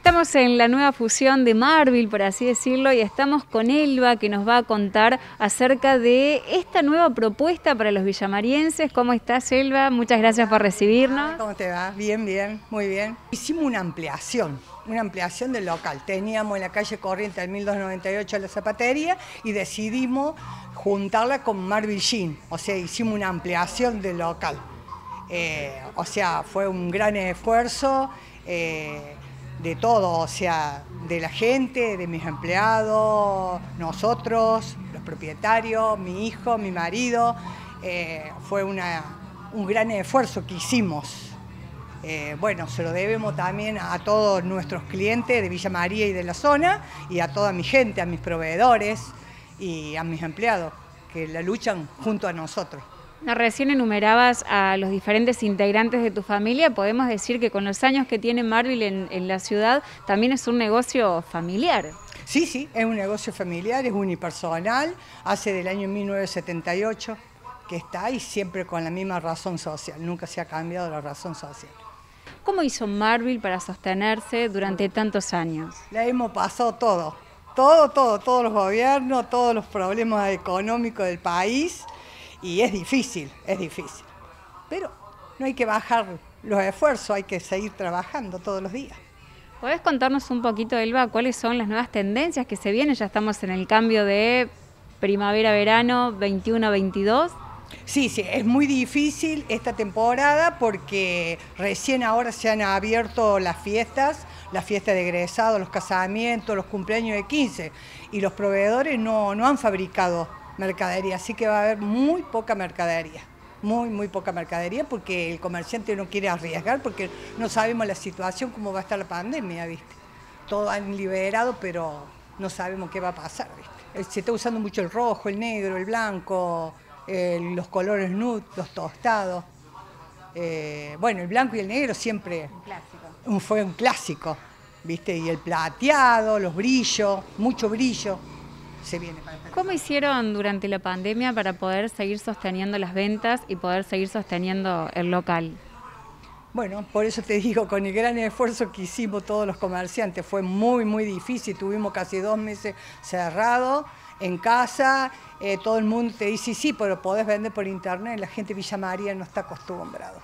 Estamos en la nueva fusión de Marvil, por así decirlo, y estamos con Elba, que nos va a contar acerca de esta nueva propuesta para los villamarienses. ¿Cómo estás, Elba? Muchas gracias por recibirnos. ¿Cómo te va? Bien, bien, muy bien. Hicimos una ampliación del local. Teníamos en la calle Corrientes, en 1298, la zapatería, y decidimos juntarla con Marvil Jean. O sea, hicimos una ampliación del local. O sea, fue un gran esfuerzo de todo, o sea, de la gente, de mis empleados, nosotros, los propietarios, mi hijo, mi marido. Fue un gran esfuerzo que hicimos. Bueno, se lo debemos también a todos nuestros clientes de Villa María y de la zona, y a toda mi gente, a mis proveedores y a mis empleados, que la luchan junto a nosotros. Recién enumerabas a los diferentes integrantes de tu familia. Podemos decir que con los años que tiene Marvil en la ciudad, también es un negocio familiar. Sí, sí, es un negocio familiar, es unipersonal, hace del año 1978 que está, y siempre con la misma razón social, nunca se ha cambiado la razón social. ¿Cómo hizo Marvil para sostenerse durante tantos años? La hemos pasado todos los gobiernos, todos los problemas económicos del país, y es difícil, pero no hay que bajar los esfuerzos, hay que seguir trabajando todos los días. ¿Podés contarnos un poquito, Elba, cuáles son las nuevas tendencias que se vienen? Ya estamos en el cambio de primavera-verano 21-22. Sí, sí, es muy difícil esta temporada porque recién ahora se han abierto las fiestas de egresados, los casamientos, los cumpleaños de 15, y los proveedores no han fabricado mercadería, así que va a haber muy poca mercadería, muy poca mercadería, porque el comerciante no quiere arriesgar, porque no sabemos la situación, cómo va a estar la pandemia, ¿viste? Todo han liberado, pero no sabemos qué va a pasar, ¿viste? Se está usando mucho el rojo, el negro, el blanco, los colores nude, los tostados. Bueno, el blanco y el negro siempre fue un clásico, ¿viste? Y el plateado, los brillos, mucho brillo. Se viene para esta. ¿Cómo hicieron durante la pandemia para poder seguir sosteniendo las ventas y poder seguir sosteniendo el local? Bueno, por eso te digo, con el gran esfuerzo que hicimos todos los comerciantes, fue muy difícil, tuvimos casi 2 meses cerrados en casa, todo el mundo te dice, sí, pero podés vender por internet. La gente de Villa María no está acostumbrado,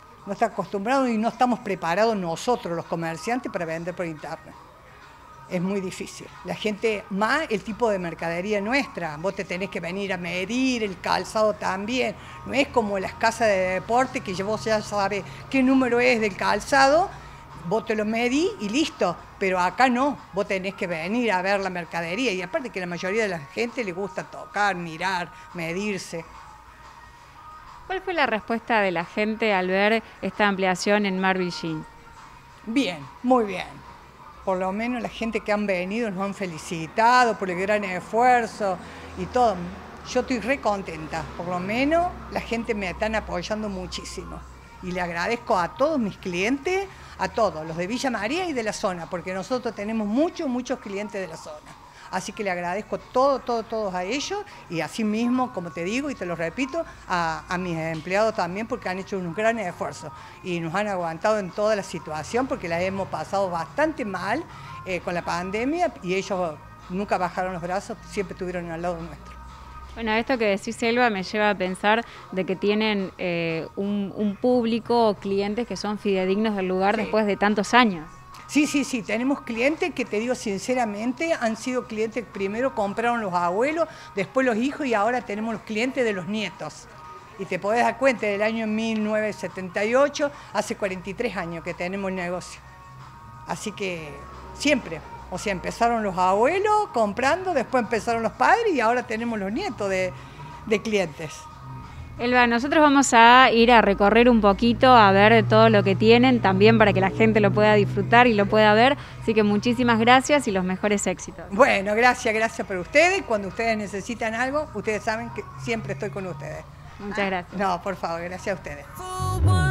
y no estamos preparados nosotros los comerciantes para vender por internet. Es muy difícil. La gente, más el tipo de mercadería nuestra, vos te tenés que venir a medir, el calzado también. No es como las casas de deporte que vos ya sabés qué número es del calzado, vos te lo medís y listo. Pero acá no, vos tenés que venir a ver la mercadería, y aparte que la mayoría de la gente le gusta tocar, mirar, medirse. ¿Cuál fue la respuesta de la gente al ver esta ampliación en Marvil Jean? Bien, muy bien. Por lo menos la gente que han venido nos han felicitado por el gran esfuerzo y todo. Yo estoy re contenta, por lo menos la gente me están apoyando muchísimo. Y le agradezco a todos mis clientes, a todos, los de Villa María y de la zona, porque nosotros tenemos muchos clientes de la zona. Así que le agradezco todos a ellos, y así mismo, como te digo y te lo repito, a mis empleados también, porque han hecho unos grandes esfuerzos y nos han aguantado en toda la situación, porque la hemos pasado bastante mal con la pandemia, y ellos nunca bajaron los brazos, siempre estuvieron al lado nuestro. Bueno, esto que decís, Elba, me lleva a pensar de que tienen un público o clientes que son fidedignos del lugar, sí, después de tantos años. Sí, tenemos clientes que, te digo sinceramente, han sido clientes, primero compraron los abuelos, después los hijos, y ahora tenemos los clientes de los nietos. Y te podés dar cuenta, del año 1978, hace 43 años que tenemos el negocio. Así que siempre, o sea, empezaron los abuelos comprando, después empezaron los padres, y ahora tenemos los nietos de clientes. Elba, nosotros vamos a ir a recorrer un poquito, a ver todo lo que tienen, también para que la gente lo pueda disfrutar y lo pueda ver. Así que muchísimas gracias y los mejores éxitos. Bueno, gracias por ustedes. Cuando ustedes necesitan algo, ustedes saben que siempre estoy con ustedes. Muchas gracias. No, por favor, gracias a ustedes.